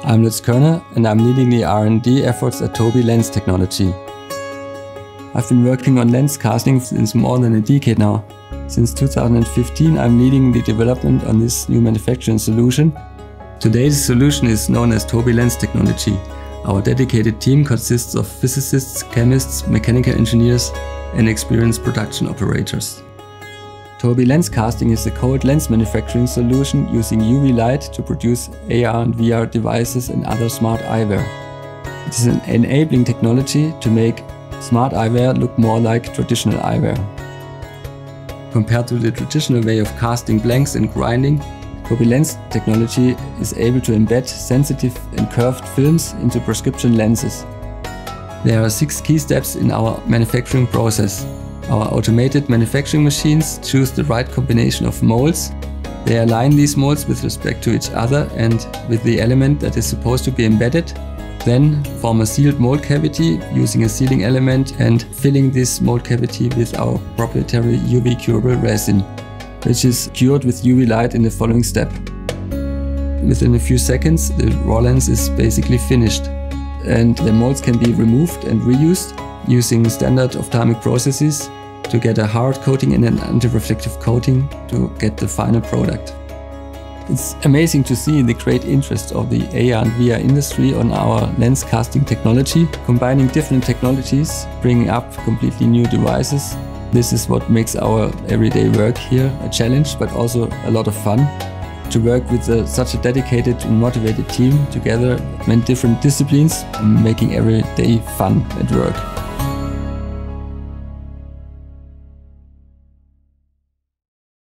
I'm Lutz Körner and I'm leading the R&D efforts at Tobii Lens Technology. I've been working on lens casting since more than a decade now. Since 2015 I'm leading the development on this new manufacturing solution. Today's solution is known as Tobii Lens Technology. Our dedicated team consists of physicists, chemists, mechanical engineers and experienced production operators. Tobii Lens Casting is a cold lens manufacturing solution using UV light to produce AR and VR devices and other smart eyewear. It is an enabling technology to make smart eyewear look more like traditional eyewear. Compared to the traditional way of casting blanks and grinding, Tobii Lens Technology is able to embed sensitive and curved films into prescription lenses. There are 6 key steps in our manufacturing process. Our automated manufacturing machines choose the right combination of molds. They align these molds with respect to each other and with the element that is supposed to be embedded. Then form a sealed mold cavity using a sealing element and filling this mold cavity with our proprietary UV curable resin, which is cured with UV light in the following step. Within a few seconds, the raw lens is basically finished, and the molds can be removed and reused using standard ophthalmic processes to get a hard coating and an anti-reflective coating to get the final product. It's amazing to see the great interest of the AR and VR industry on our lens casting technology, combining different technologies, bringing up completely new devices. This is what makes our everyday work here a challenge, but also a lot of fun. To work with such a dedicated and motivated team together, many different disciplines, and making every day fun at work.